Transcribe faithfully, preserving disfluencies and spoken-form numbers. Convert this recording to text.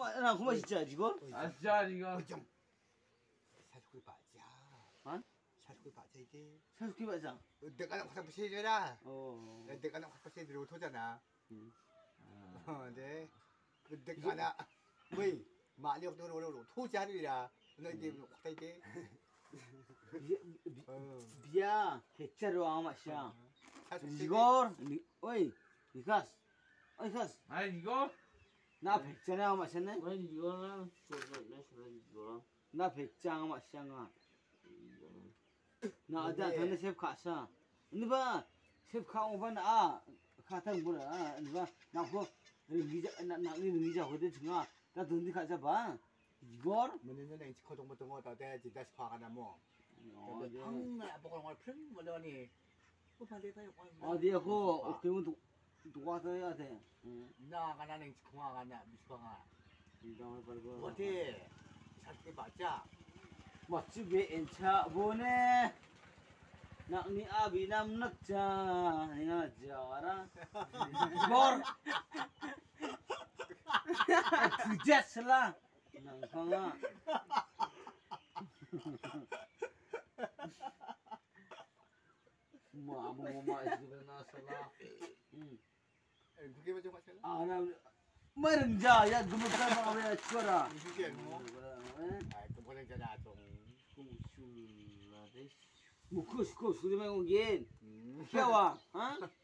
나 그만 진짜 이거? 아 진짜 이거. 사실 맞아. 어? 사실 맞아 이게. 사육기 맞아. 내가 나 화장 부시해줘라. 어. 내가 나 화장 부시해주고 토잖아. 응. 어, 네. 내가 나 왜 많이 없던 오늘 토자리라. 너 이게 화장 이게. 비야 개짜로 아마샤. 사실 이거 어이 이가스 이가스 아 이거? 나 백장에 아마샤네. 왜 이거는 소리 소리 이거랑 나 백장 아마샤가. 이거는 나 아다 전에 셰프 가서. 근데 봐 셰프 가고 봐나 가탕 뭐라. 근데 봐 나고 리자 나나 리자 거든 중아. 나 돈디 가자 봐. 이거 뭐는 내 인치 커동 못던 거다. 내가 진짜 화가 나 뭐. 어, 네. 팡나 보고 걸 편 뭐더니. 그 반대 봐요. 어디야 그거 그러면 도와서 해야 돼. 응. 나가 나는 인치 공화가 나 미스방아. 이장을 빨고. 어디? 사실 맞아. 맞지 왜 엔차 보내? 낙니 아비 남낙자 내가 자라. 이걸 두자슬라. 나강아. 뭐 아무 뭐 이거 나살라. 응. 그게 뭐좀 하세요? 아 나 말은 자야 누구 따라 왜 죽어라. 그게 뭐? 아, 또 보내잖아 좀. 꿀라데 뭐 그거 그거 소리 말고 긴 음. 해와 어?